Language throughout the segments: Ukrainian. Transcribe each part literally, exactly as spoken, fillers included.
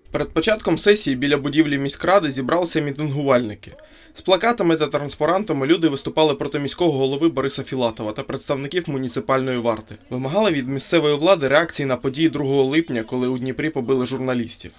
Перед початком сесії біля будівлі міськради зібралися мітингувальники. З плакатами та транспарантами люди виступали проти міського голови Бориса Філатова та представників муніципальної варти. Вимагали від місцевої влади реакції на події другого липня, коли у Дніпрі побили журналістів.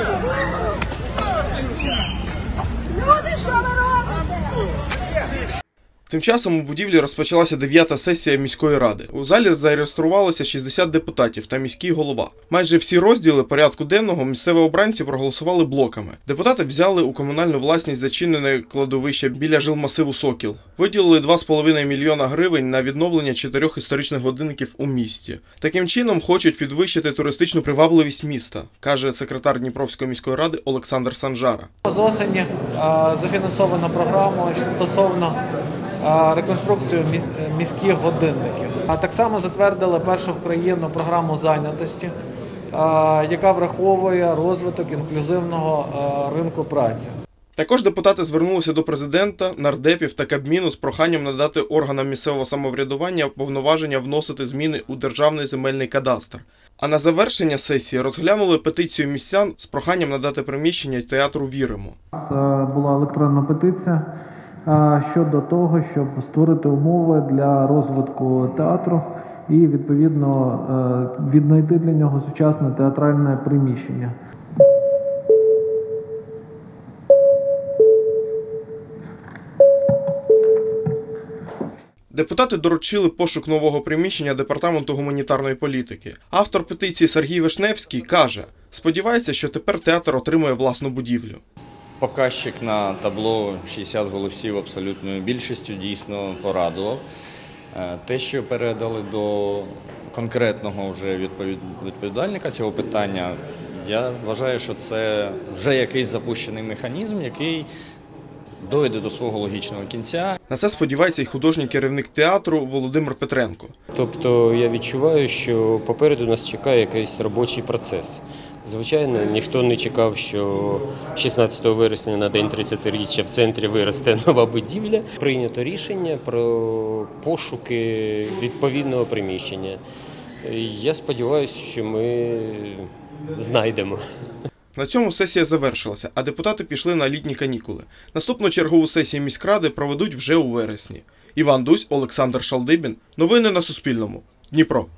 Тим часом у будівлі розпочалася дев'ята сесія міської ради. У залі зареєструвалося шістдесят депутатів та міський голова. Майже всі розділи порядку денного місцеві обранці проголосували блоками. Депутати взяли у комунальну власність зачинене кладовище біля жилмасиву «Сокіл». Виділили два з половиною мільйона гривень на відновлення чотирьох історичних годинників у місті. Таким чином хочуть підвищити туристичну привабливість міста, каже секретар Дніпровської міської ради Олександр Санжара. З осені зафінансована програма стосовно реконструкцію міських годинників. А так само затвердили першу в країну програму зайнятості, яка враховує розвиток інклюзивного ринку праці. Також депутати звернулися до президента, нардепів та Кабміну з проханням надати органам місцевого самоврядування повноваження вносити зміни у Державний земельний кадастр. А на завершення сесії розглянули петицію містян з проханням надати приміщення театру «Віримо». Була електронна петиція щодо того, щоб створити умови для розвитку театру і, відповідно, віднайти для нього сучасне театральне приміщення. Депутати доручили пошук нового приміщення Департаменту гуманітарної політики. Автор петиції Сергій Вишневський каже, сподівається, що тепер театр отримує власну будівлю. Показчик на табло шістдесят голосів абсолютною більшістю дійсно порадував. Те, що передали до конкретного вже відповідальника цього питання, я вважаю, що це вже якийсь запущений механізм, який дойде до свого логічного кінця. На це сподівається і художній керівник театру Володимир Петренко. Тобто я відчуваю, що попереду нас чекає якийсь робочий процес. Звичайно, ніхто не чекав, що шістнадцятого вересня на день тридцятиріччя в центрі виросте нова будівля. Прийнято рішення про пошуки відповідного приміщення. Я сподіваюся, що ми знайдемо. На цьому сесія завершилася, а депутати пішли на літні канікули. Наступну чергову сесію міськради проведуть вже у вересні. Іван Дусь, Олександр Шалдибін. Новини на Суспільному. Дніпро.